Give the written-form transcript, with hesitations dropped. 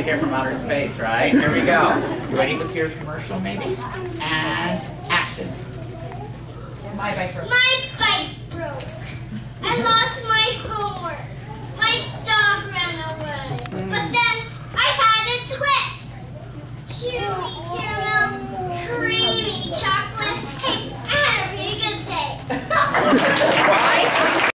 here from outer space, right? Here we go. You ready with your commercial, maybe? And action. My bike broke. My bike broke. I lost my homework. My dog ran away. But then I had a Twix. Chewy,